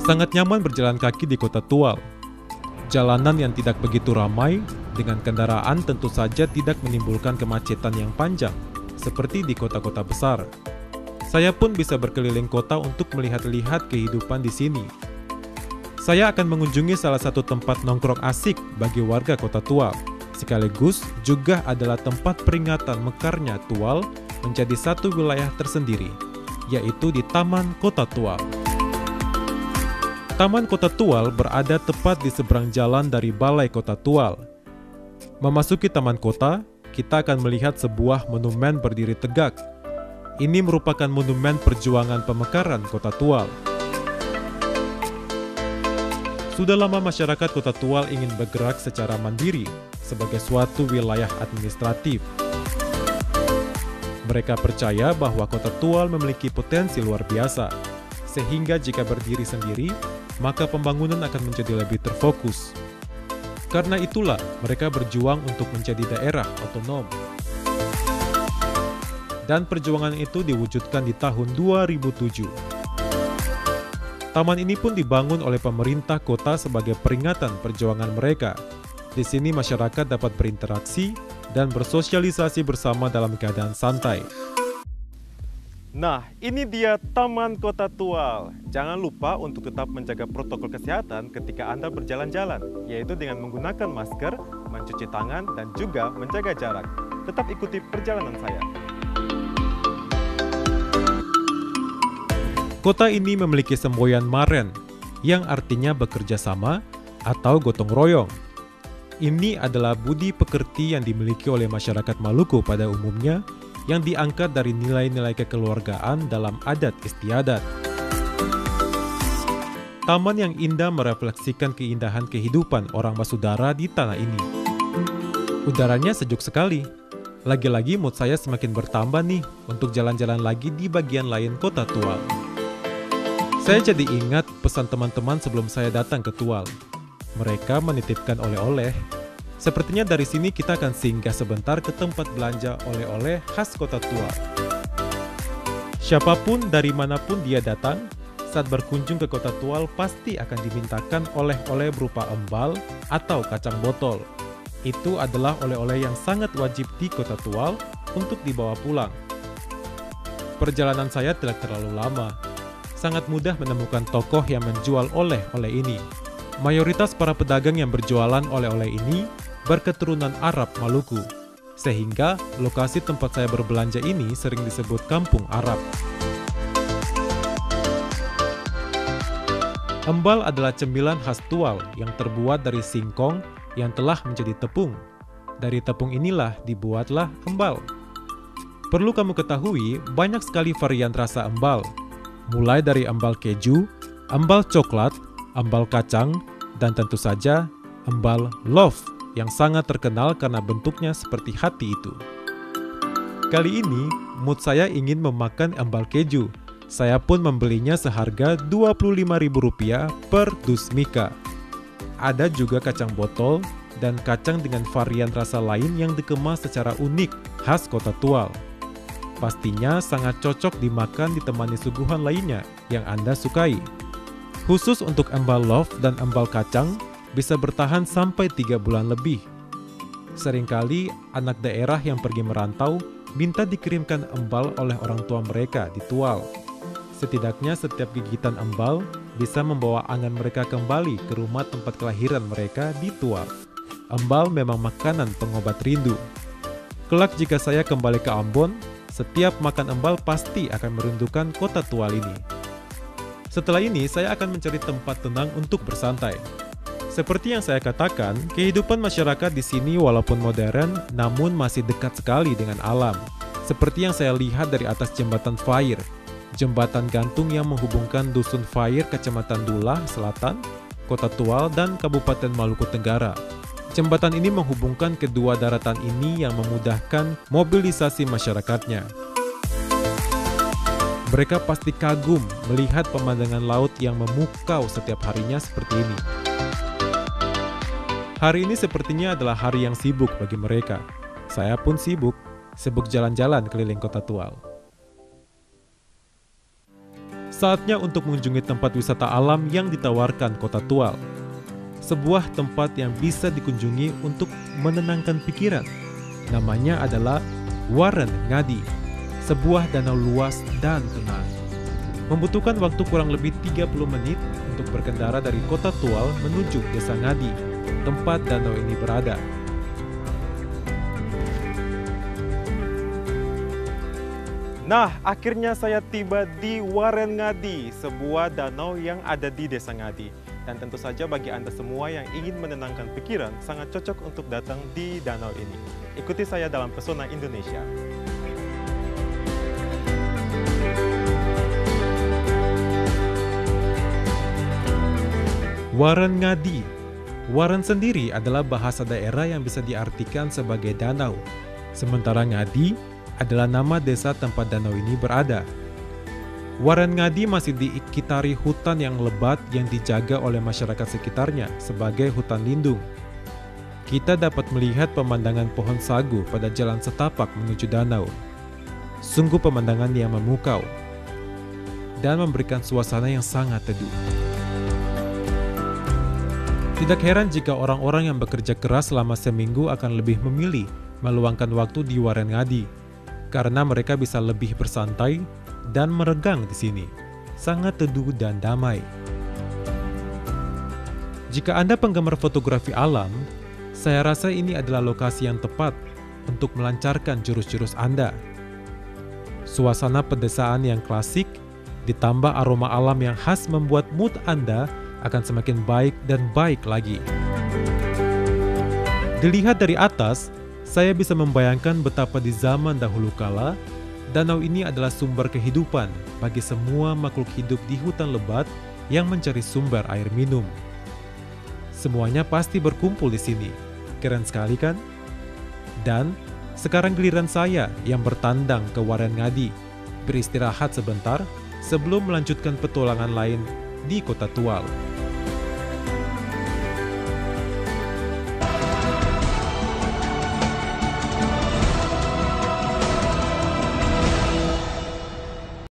Sangat nyaman berjalan kaki di kota Tual. Jalanan yang tidak begitu ramai dengan kendaraan tentu saja tidak menimbulkan kemacetan yang panjang seperti di kota-kota besar. Saya pun bisa berkeliling kota untuk melihat-lihat kehidupan di sini. Saya akan mengunjungi salah satu tempat nongkrong asik bagi warga kota Tual, sekaligus juga adalah tempat peringatan mekarnya Tual menjadi satu wilayah tersendiri, yaitu di Taman Kota Tual. Taman Kota Tual berada tepat di seberang jalan dari Balai Kota Tual. Memasuki Taman Kota, kita akan melihat sebuah monumen berdiri tegak. Ini merupakan monumen perjuangan pemekaran Kota Tual. Sudah lama masyarakat Kota Tual ingin bergerak secara mandiri sebagai suatu wilayah administratif. Mereka percaya bahwa Kota Tual memiliki potensi luar biasa, sehingga jika berdiri sendiri, maka pembangunan akan menjadi lebih terfokus. Karena itulah mereka berjuang untuk menjadi daerah otonom. Dan perjuangan itu diwujudkan di tahun 2007. Taman ini pun dibangun oleh pemerintah kota sebagai peringatan perjuangan mereka. Di sini masyarakat dapat berinteraksi dan bersosialisasi bersama dalam keadaan santai. Nah, ini dia Taman Kota Tual. Jangan lupa untuk tetap menjaga protokol kesehatan ketika Anda berjalan-jalan, yaitu dengan menggunakan masker, mencuci tangan, dan juga menjaga jarak. Tetap ikuti perjalanan saya. Kota ini memiliki semboyan Maren, yang artinya bekerja sama atau gotong royong. Ini adalah budi pekerti yang dimiliki oleh masyarakat Maluku pada umumnya, yang diangkat dari nilai-nilai kekeluargaan dalam adat istiadat. Taman yang indah merefleksikan keindahan kehidupan orang Basudara di tanah ini. Udaranya sejuk sekali. Lagi-lagi mood saya semakin bertambah nih untuk jalan-jalan lagi di bagian lain Kota Tual. Saya jadi ingat pesan teman-teman sebelum saya datang ke Tual. Mereka menitipkan oleh-oleh. Sepertinya dari sini kita akan singgah sebentar ke tempat belanja oleh-oleh khas Kota Tual. Siapapun dari manapun dia datang, saat berkunjung ke Kota Tual pasti akan dimintakan oleh-oleh berupa embal atau kacang botol. Itu adalah oleh-oleh yang sangat wajib di Kota Tual untuk dibawa pulang. Perjalanan saya tidak terlalu lama. Sangat mudah menemukan tokoh yang menjual oleh-oleh ini. Mayoritas para pedagang yang berjualan oleh-oleh ini berketurunan Arab Maluku, sehingga lokasi tempat saya berbelanja ini sering disebut Kampung Arab. Embal adalah cemilan khas Tual yang terbuat dari singkong yang telah menjadi tepung. Dari tepung inilah dibuatlah embal. Perlu kamu ketahui, banyak sekali varian rasa embal, mulai dari embal keju, embal coklat, embal kacang, dan tentu saja embal love yang sangat terkenal karena bentuknya seperti hati itu. Kali ini, mood saya ingin memakan embal keju. Saya pun membelinya seharga Rp25.000 per dus mika. Ada juga kacang botol dan kacang dengan varian rasa lain yang dikemas secara unik khas Kota Tual. Pastinya sangat cocok dimakan ditemani suguhan lainnya yang Anda sukai. Khusus untuk embal love dan embal kacang, bisa bertahan sampai 3 bulan lebih. Seringkali anak daerah yang pergi merantau minta dikirimkan embal oleh orang tua mereka di Tual. Setidaknya setiap gigitan embal bisa membawa angan mereka kembali ke rumah tempat kelahiran mereka di Tual. Embal memang makanan pengobat rindu. Kelak jika saya kembali ke Ambon, setiap makan embal pasti akan merindukan Kota Tual ini. Setelah ini, saya akan mencari tempat tenang untuk bersantai. Seperti yang saya katakan, kehidupan masyarakat di sini walaupun modern, namun masih dekat sekali dengan alam. Seperti yang saya lihat dari atas jembatan Fair, jembatan gantung yang menghubungkan Dusun Fair, Kecamatan Dulah Selatan, Kota Tual, dan Kabupaten Maluku Tenggara. Jembatan ini menghubungkan kedua daratan ini yang memudahkan mobilisasi masyarakatnya. Mereka pasti kagum melihat pemandangan laut yang memukau setiap harinya seperti ini. Hari ini sepertinya adalah hari yang sibuk bagi mereka. Saya pun sibuk jalan-jalan keliling Kota Tual. Saatnya untuk mengunjungi tempat wisata alam yang ditawarkan Kota Tual. Sebuah tempat yang bisa dikunjungi untuk menenangkan pikiran. Namanya adalah Waren Ngadi, sebuah danau luas dan tenang. Membutuhkan waktu kurang lebih 30 menit untuk berkendara dari Kota Tual menuju Desa Ngadi, tempat danau ini berada. Nah, akhirnya saya tiba di Waren Ngadi, sebuah danau yang ada di Desa Ngadi. Dan tentu saja bagi Anda semua yang ingin menenangkan pikiran, sangat cocok untuk datang di danau ini. Ikuti saya dalam Pesona Indonesia. Waren Ngadi. Waren sendiri adalah bahasa daerah yang bisa diartikan sebagai danau. Sementara Ngadi adalah nama desa tempat danau ini berada. Waren Ngadi masih diikitari hutan yang lebat yang dijaga oleh masyarakat sekitarnya sebagai hutan lindung. Kita dapat melihat pemandangan pohon sagu pada jalan setapak menuju danau. Sungguh pemandangan yang memukau dan memberikan suasana yang sangat teduh. Tidak heran jika orang-orang yang bekerja keras selama seminggu akan lebih memilih meluangkan waktu di Waren Ngadi, karena mereka bisa lebih bersantai dan meregang di sini. Sangat teduh dan damai. Jika Anda penggemar fotografi alam, saya rasa ini adalah lokasi yang tepat untuk melancarkan jurus-jurus Anda. Suasana pedesaan yang klasik ditambah aroma alam yang khas membuat mood Anda akan semakin baik dan baik lagi. Dilihat dari atas, saya bisa membayangkan betapa di zaman dahulu kala, danau ini adalah sumber kehidupan bagi semua makhluk hidup di hutan lebat yang mencari sumber air minum. Semuanya pasti berkumpul di sini. Keren sekali kan? Dan sekarang giliran saya yang bertandang ke Waren Ngadi, beristirahat sebentar sebelum melanjutkan petualangan lain di Kota Tual.